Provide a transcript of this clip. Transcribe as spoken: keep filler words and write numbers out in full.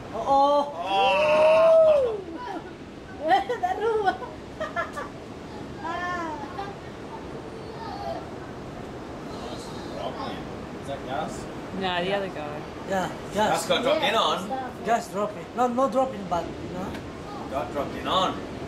Oo! Oh! Daro! Is that gas? No, the other guy. Yeah, Gas just, got dropped in on. just drop it. No, no drop in, but, you know. Got dropped in on.